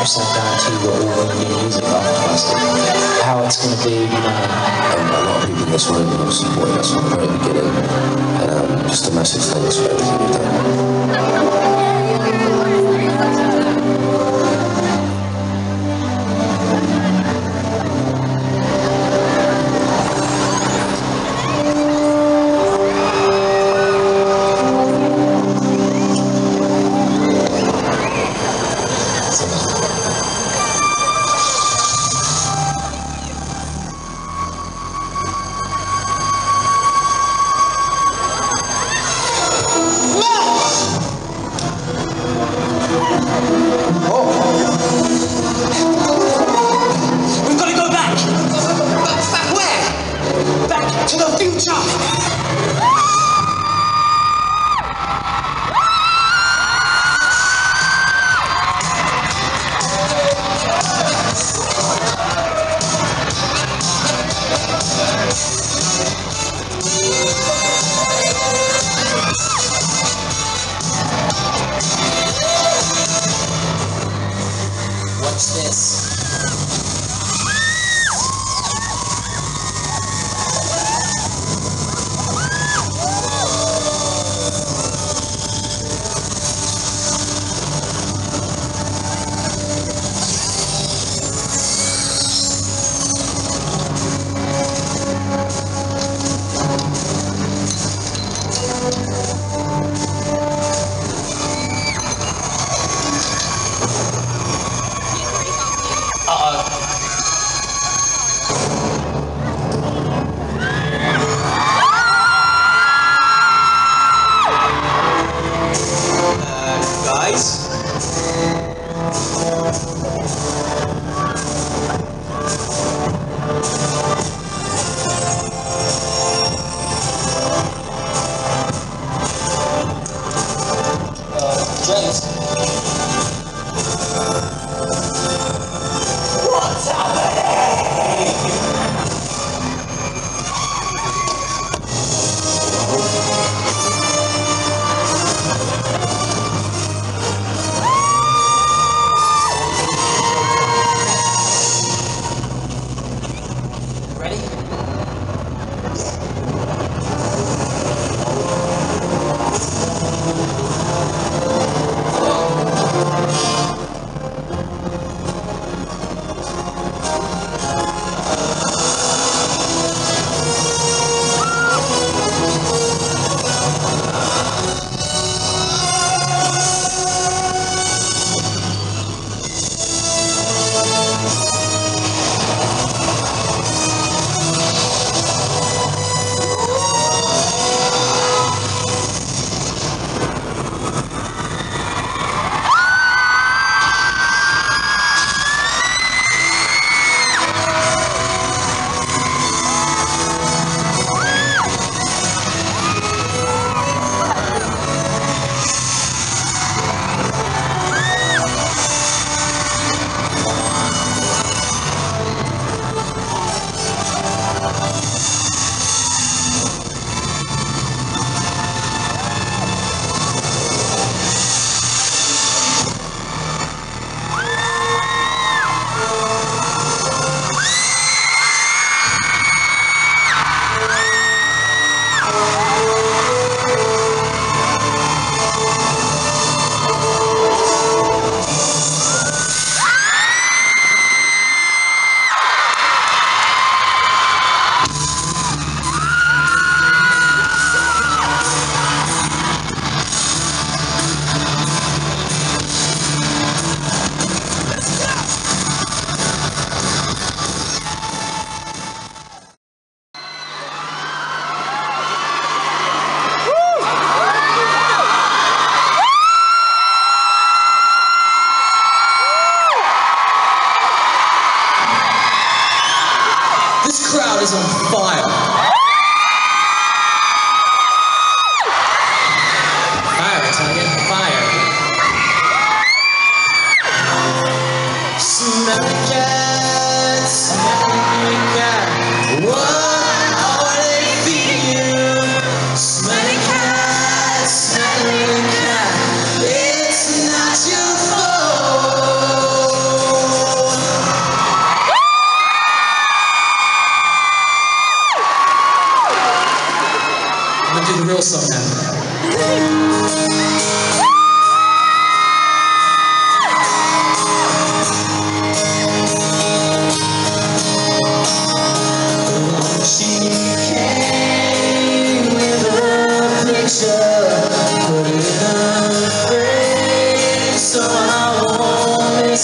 100% guarantee we're all going to do music after Busted. How it's going to be, you know. A lot of people in this room have supported us from the very beginning, and just a massive thanks for everything you've done. What's this? What's happening? Ready? is on fire. Fire, Italian, fire. Smell the cat, smell the cat. What are they feeding you? Smell the cat, smell the cat. It's not your fault.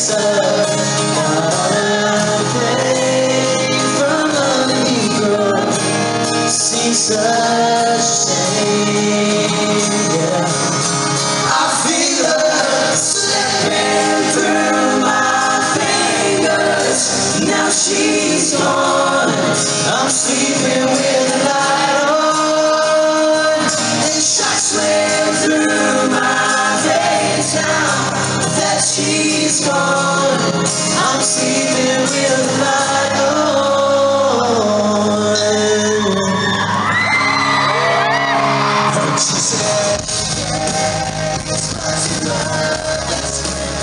up, gotta pray from a Negro. Seems such a shame, yeah. I feel her slipping through my fingers. Now she's gone. I'm sleeping with the light on, and shots swim through my veins now that she's gone. I'm sleeping with the light on. She said, it's not too love, that's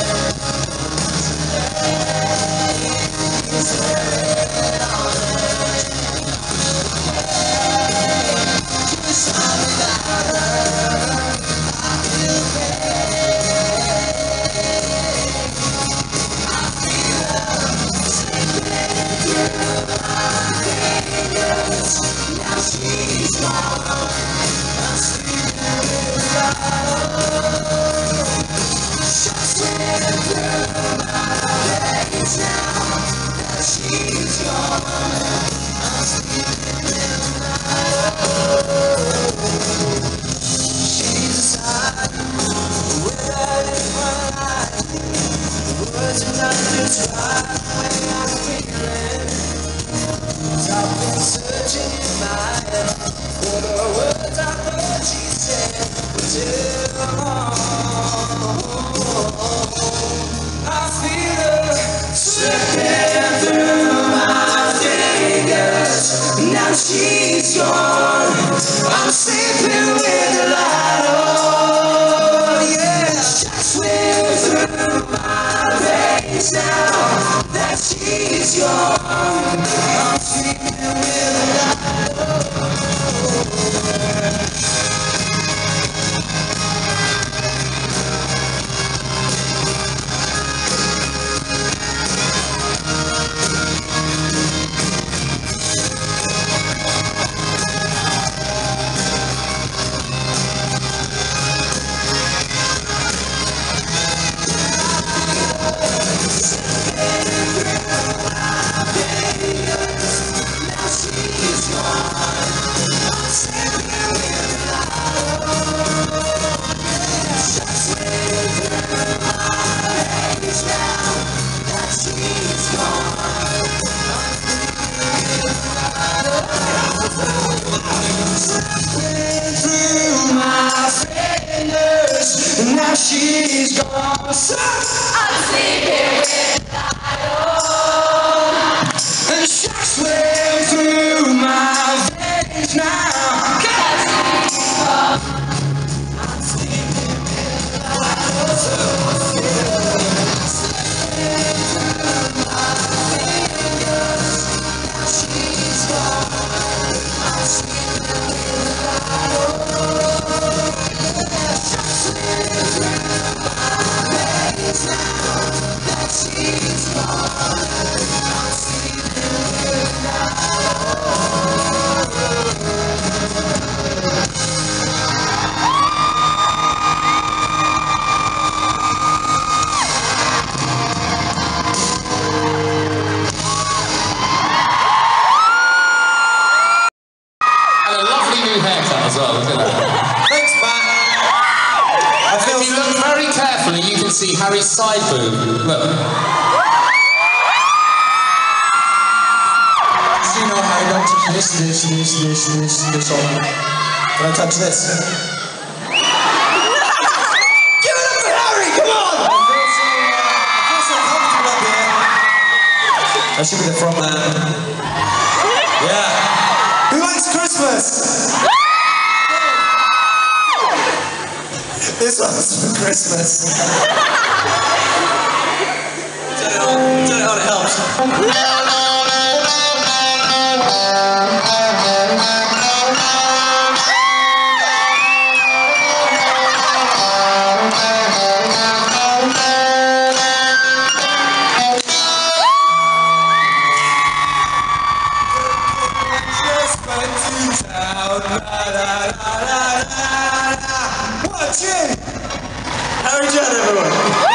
now she's gone. I'm sleeping with the light on. Shots swim through my veins now that she's gone. I'm sleeping with the light on. She's aside without anyone like words are not describe the way I'm feeling. I've been searching in my head for the words I heard she said were too long. I feel her slipping through my fingers. Now she's gone. I'm sleeping with the light on. Yeah, shots swim through my veins now that she's gone. I'm sleeping with the light on. Now she's gone, so I'm sleeping with the light on, and shots swim through my veins now. Cause she's gone. I'm sleeping with the light on, so I'm sleeping through my fingers. Now she's gone. I'm sleeping with the light on. Shots swim through my veins now that she's gone. I'm sleeping with the light on. And a lovely new haircut as well, look at that. Thanks, Matt. If you look very carefully, you can see Harry's side boob. Look. So you know, Harry, don't touch this on. Can I touch this? Give it up for Harry, come on! I feel so comfortable up here. I should be the front man. Yeah. Who likes Christmas? This one's for Christmas. Don't know how it helps. Just went to town. Watch it! Harry Judd, everyone.